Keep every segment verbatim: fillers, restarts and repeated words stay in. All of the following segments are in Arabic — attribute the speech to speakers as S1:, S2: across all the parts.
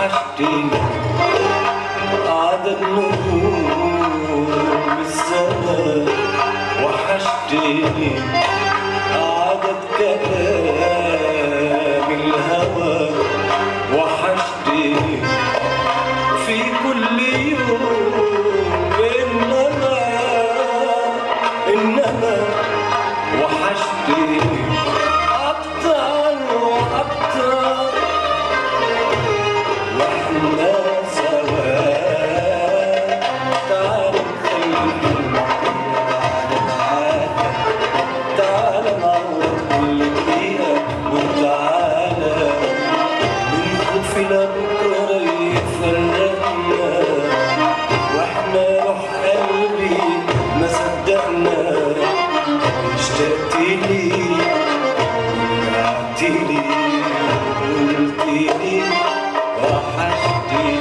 S1: وحشتني عدد نجوم السماء، وحشتني عدد كلام الهوى، وحشتني في كل يوم، إنما إنما وحشتني أكتر وأكتر وإحنا سوا. تعال نخلي تعال نعوض كل دقيقة، وتعالى من خوفنا بكرة يفرقنا، وإحنا روح قلبي ما صدقنا. اشتقتلي رجعتلي قلتلي وحشتني.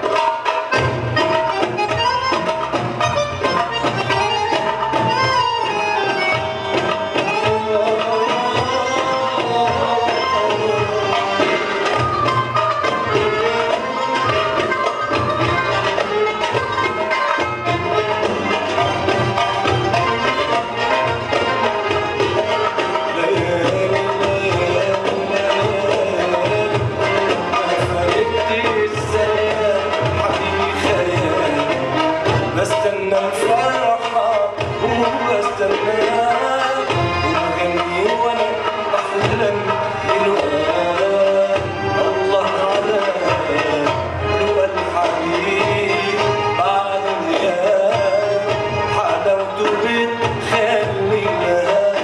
S1: بستنى الفرحة وبستناها، وبغني وأنا بحلم بلقاك. الله على لقا الحبيب بعد غياب، حلاوته بتخلينا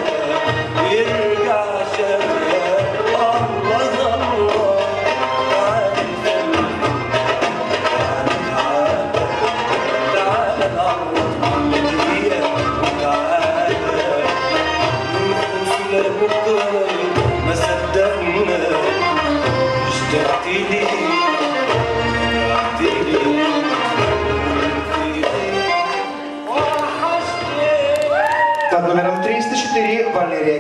S1: يرجع شباب. الله الله تعالى بكرة ما صدقنا. اشتقتلي رجعتلي
S2: Под номером триста четыре Валерия